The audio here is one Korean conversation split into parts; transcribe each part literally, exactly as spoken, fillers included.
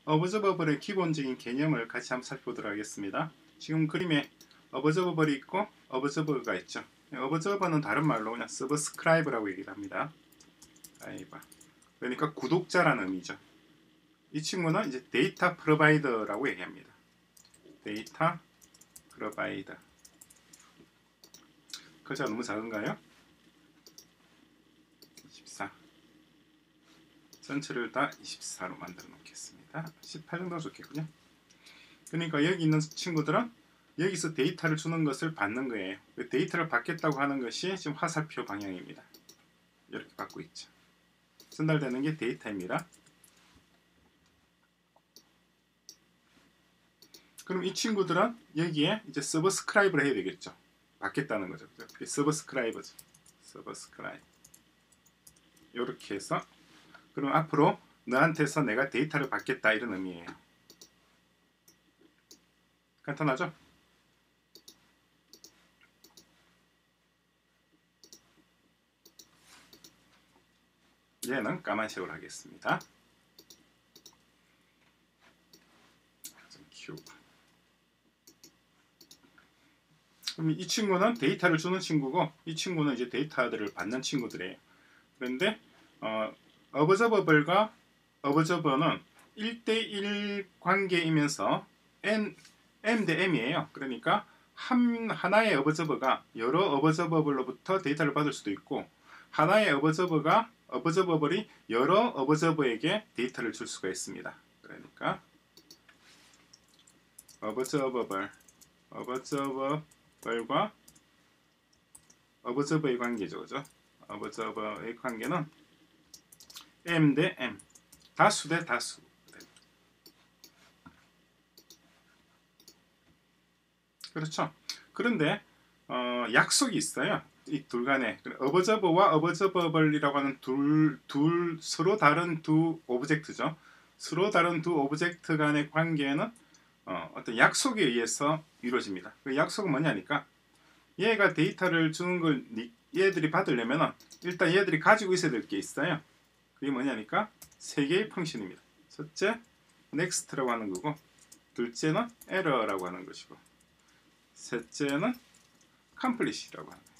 어버저버블의 기본적인 개념을 같이 한번 살펴보도록 하겠습니다. 지금 그림에 어버저버블이 있고 어버저버가 있죠. 어버저버는 다른 말로 그냥 서브스크라이브라고 얘기를 합니다. 그러니까 구독자라는 의미죠. 이 친구는 이제 데이터 프로바이더라고 얘기합니다. 데이터 프로바이더. 글자가 너무 작은가요? 이십사. 전체를 다 이십사로 만들어 놓겠습니다. 십팔 정도가 좋겠군요. 그러니까 여기 있는 친구들은 여기서 데이터를 주는 것을 받는 거예요. 데이터를 받겠다고 하는 것이 지금 화살표 방향입니다. 이렇게 받고 있죠. 전달되는 게 데이터입니다. 그럼 이 친구들은 여기에 이제 서브스크라이브를 해야 되겠죠. 받겠다는 거죠. 그게 서브스크라이버죠. 서브스크라이브. 이렇게 해서 그럼 앞으로 너한테서 내가 데이터를 받겠다 이런 의미예요. 간단하죠? 얘는 까만색으로 하겠습니다. 큐. 그럼 이 친구는 데이터를 주는 친구고 이 친구는 이제 데이터들을 받는 친구들이에요. 그런데 어, 어버저버블과 어버저버는 일 대 일 관계이면서 N, M 대 M이에요. 그러니까 한, 하나의 어버저버가 여러 어버저버블로부터 데이터를 받을 수도 있고 하나의 어버저버가 어버저버블이 여러 어버저버에게 데이터를 줄 수가 있습니다. 그러니까 어버저버블 어버저버블과 어버저버의 관계죠. 그죠? 어버저버의 관계는 M 대 M, 다수 대 다수. 그렇죠. 그런데 어, 약속이 있어요. 이 둘 간에 어버저버와 어버저버블이라고 하는 둘, 둘 서로 다른 두 오브젝트죠. 서로 다른 두 오브젝트 간의 관계는 어, 어떤 약속에 의해서 이루어집니다. 그 약속은 뭐냐니까 얘가 데이터를 주는 걸 얘들이 받으려면 일단 얘들이 가지고 있어야 될 게 있어요. 그게 뭐냐니까 세 개의 펑션입니다. 첫째 next라고 하는 거고 둘째는 error라고 하는 것이고 셋째는 complete이라고 하는 거예요.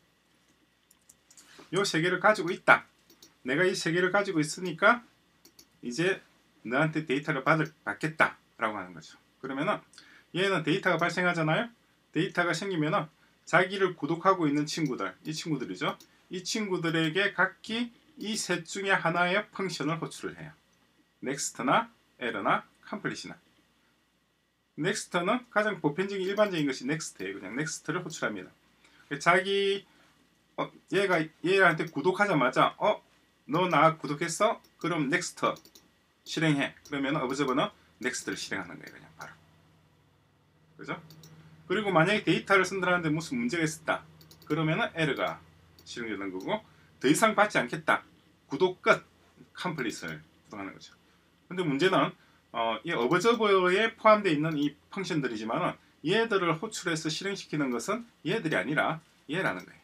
이 세 개를 가지고 있다. 내가 이 세 개를 가지고 있으니까 이제 너한테 데이터를 받을, 받겠다 라고 하는 거죠. 그러면은 얘는 데이터가 발생하잖아요. 데이터가 생기면은 자기를 구독하고 있는 친구들, 이 친구들이죠. 이 친구들에게 각기 이 셋 중에 하나의 펑션을 호출을 해요. next나 error나 complete나. next는 가장 보편적인 일반적인 것이 next예요. 그냥 next를 호출합니다. 자기 어, 얘가 얘한테 구독하자마자 어? 너 나 구독했어? 그럼 next 실행해. 그러면 어버저버는 next를 실행하는 거예요. 그냥 바로. 그죠? 그리고 만약에 데이터를 선택하는데 무슨 문제가 있었다. 그러면은 에러가 실행되는 거고 더 이상 받지 않겠다. 구독 끝. 컴플릿을 구독하는 거죠. 근데 문제는 어, 이 어버저버에 포함되어 있는 이 펑션들이지만은 얘들을 호출해서 실행시키는 것은 얘들이 아니라 얘라는 거예요.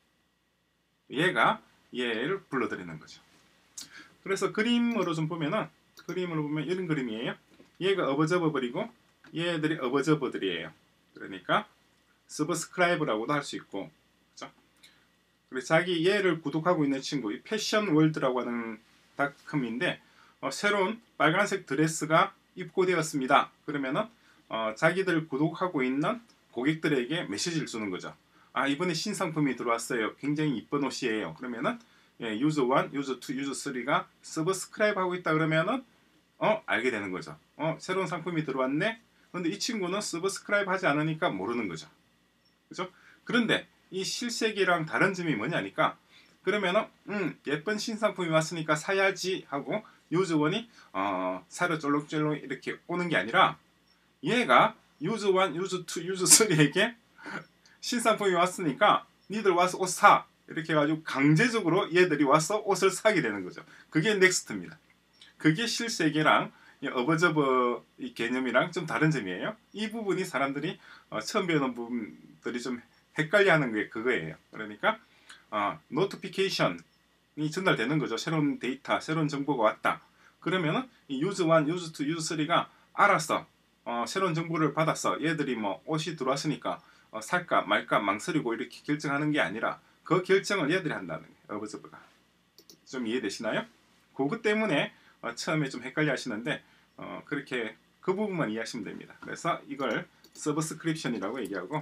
얘가 얘를 불러들이는 거죠. 그래서 그림으로 좀 보면은 그림으로 보면 이런 그림이에요. 얘가 어버저버블이고 얘들이 어버저버들이에요. 그러니까 서브스크라이브라고도 할 수 있고, 그렇죠? 그래서 자기 얘를 구독하고 있는 친구, 이 패션 월드라고 하는 닷컴인데 어, 새로운 빨간색 드레스가 입고되었습니다. 그러면은 어, 자기들 구독하고 있는 고객들에게 메시지를 주는 거죠. 아, 이번에 신상품이 들어왔어요. 굉장히 이쁜 옷이에요. 그러면은 예, 유저 일, 유저 이, 유저 삼가 서브스크라이브 하고 있다 그러면은 어 알게 되는 거죠. 어 새로운 상품이 들어왔네. 근데 이 친구는 서브스크라이브 하지 않으니까 모르는 거죠. 그죠? 그런데 이 실세계랑 다른 점이 뭐냐니까 그러면은 음 예쁜 신상품이 왔으니까 사야지 하고 유저 일이 어 사려 쫄록쫄록 이렇게 오는 게 아니라 얘가 유저 일, 유저 이, 유저 삼에게 신상품이 왔으니까 니들 와서 옷 사 이렇게 해가지고 강제적으로 얘들이 와서 옷을 사게 되는 거죠. 그게 넥스트입니다. 그게 실세계랑 어버저버 이 개념이랑 좀 다른 점이에요. 이 부분이 사람들이 어, 처음 배우는 부분들이 좀 헷갈려하는 게 그거예요. 그러니까 어, 노티피케이션이 전달되는 거죠. 새로운 데이터, 새로운 정보가 왔다. 그러면은 이 유즈 일, 유즈 이, 유즈 삼가 알아서 어, 새로운 정보를 받아서 얘들이 뭐 옷이 들어왔으니까 어, 살까 말까 망설이고 이렇게 결정하는 게 아니라 그 결정을 얘들이 한다는 거예요. 어브저버가. 좀 이해되시나요? 그것 때문에 어, 처음에 좀 헷갈려 하시는데 어, 그렇게 그 부분만 이해하시면 됩니다. 그래서 이걸 서브스크립션이라고 얘기하고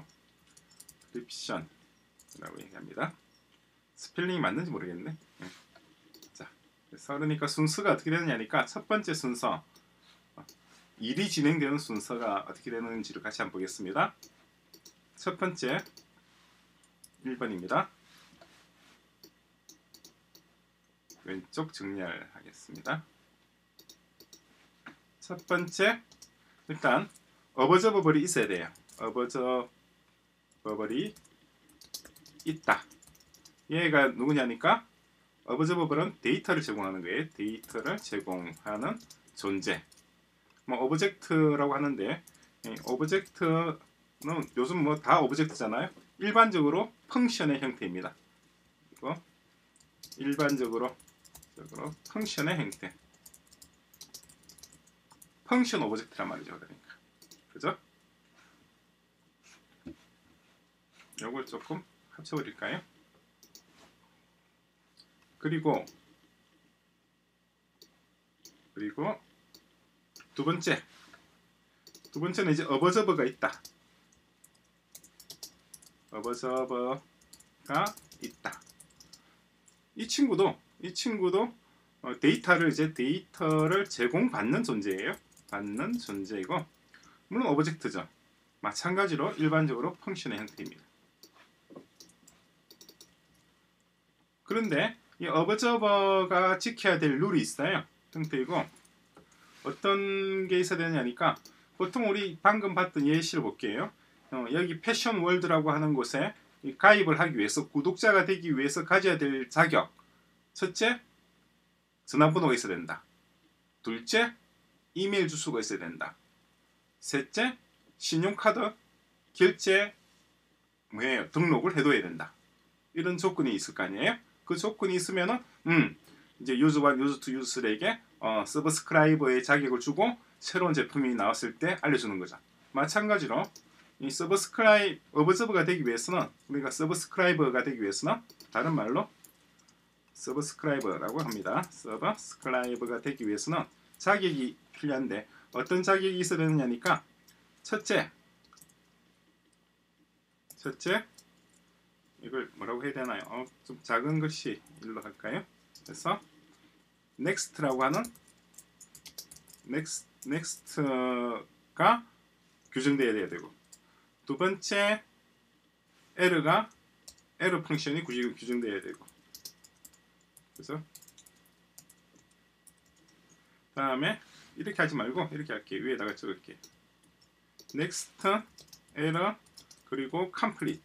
크립션이라고 얘기합니다. 스펠링이 맞는지 모르겠네. 네. 자, 그래서 그러니까 순서가 어떻게 되느냐니까 첫 번째 순서 일이 진행되는 순서가 어떻게 되는지를 같이 한번 보겠습니다. 첫 번째 일 번입니다. 왼쪽 정렬 하겠습니다. 첫 번째 일단 어버저버블이 있어야 돼요. 어버저버블이 있다. 얘가 누구냐니까 어버저버블은 데이터를 제공하는 거예요. 데이터를 제공하는 존재. 뭐 오브젝트라고 하는데 오브젝트는 요즘 뭐 다 오브젝트잖아요. 일반적으로 펑션의 형태입니다. 그리고 일반적으로 펑션의 형태. 펑션 오브젝트란 말이죠. 그러니까. 그죠? 요걸 조금 합쳐버릴까요? 그리고 그리고 두 번째 두 번째는 이제 어버저버가 있다. 어버저버가 있다. 이 친구도 이 친구도 어, 데이터를 이제 데이터를 제공받는 존재예요. 받는 존재이고 물론 오브젝트죠. 마찬가지로 일반적으로 펑션의 형태입니다. 그런데 이 어버저버가 지켜야 될 룰이 있어요. 형태이고 어떤 게 있어야 되냐니까 보통 우리 방금 봤던 예시를 볼게요. 어, 여기 패션 월드라고 하는 곳에 가입을 하기 위해서 구독자가 되기 위해서 가져야 될 자격. 첫째, 전화번호가 있어야 된다. 둘째, 이메일 주소가 있어야 된다. 셋째, 신용카드 결제 뭐예요? 등록을 해둬야 된다. 이런 조건이 있을 거 아니에요? 그 조건이 있으면은 음 이제 유즈 일, 유즈 이, 유즈 삼에게 어, 서브스크라이버의 자격을 주고 새로운 제품이 나왔을 때 알려주는 거죠. 마찬가지로 이 서브스크라이 어버저버가 되기 위해서는 우리가 서브스크라이버가 되기 위해서는 다른 말로 서브스크라이버라고 합니다. 서브스크라이버가 되기 위해서는 자격이 필요한데 어떤 자격이 있어야 되느냐니까 첫째 첫째 이걸 뭐라고 해야 되나요? 어, 좀 작은 글씨 일로 할까요? 그래서 next라고 하는 next, next가 규정되어야 되고 두 번째 er가 error 펑션이 규정되어야 되고 그래서 다음에 이렇게 하지 말고 이렇게 할게요. 위에다가 적을게요. next, error 그리고 complete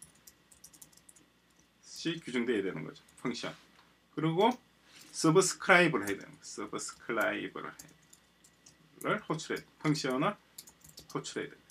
이 규정되어야 되는 거죠. 펑션. 그리고 서브스크라이브를 해야 되는 거예요. 서브스크라이브를 를 호출해 펑션을 호출해야 돼요.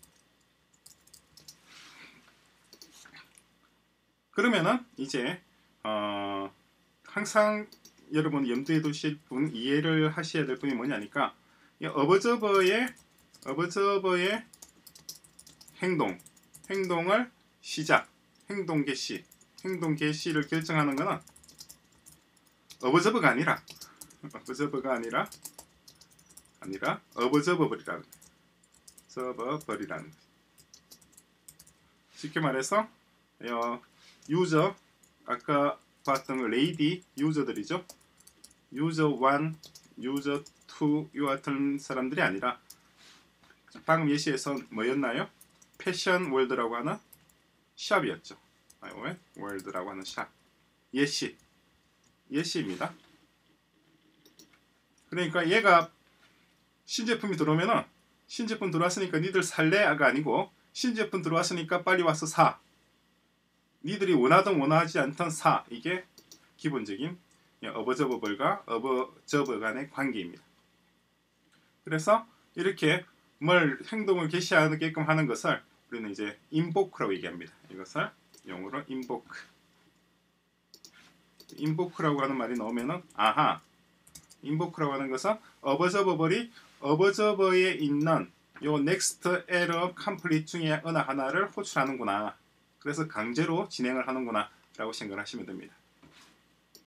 그러면은 이제 어, 항상 여러분 염두에 두실 분 이해를 하셔야 될 분이 뭐냐니까 이 어버저버의 어버저버의 행동 행동을 시작 행동 개시 행동 개시를 결정하는 것은 어버저버가 아니라 어버저버가 아니라 아니라 어버저버블이라는 저버벌이라는 쉽게 말해서 어, 유저 아까 봤던 레이디 유저들이죠. 유저 일, 유저 이 이와 같은 사람들이 아니라 방금 예시에서 뭐였나요? 패션 월드라고 하는 샵이었죠. 왜? 월드라고 하는 샵. 예시. 예시입니다. 그러니까 얘가 신제품이 들어오면은 신제품 들어왔으니까 니들 살래가 아니고 신제품 들어왔으니까 빨리 와서 사. 니들이 원하든 원하지 않든 사. 이게 기본적인 어버저버벌과 어버저버 간의 관계입니다. 그래서 이렇게 뭘 행동을 개시하게끔 하는 것을 우리는 이제 invoke라고 얘기합니다. 이것을 영어로 invoke. invoke라고 하는 말이 나오면은 아하 invoke라고 하는 것은 observable이 observer에 있는 요 next error complete 중에 어느 하나를 호출하는구나. 그래서 강제로 진행을 하는구나 라고 생각을 하시면 됩니다.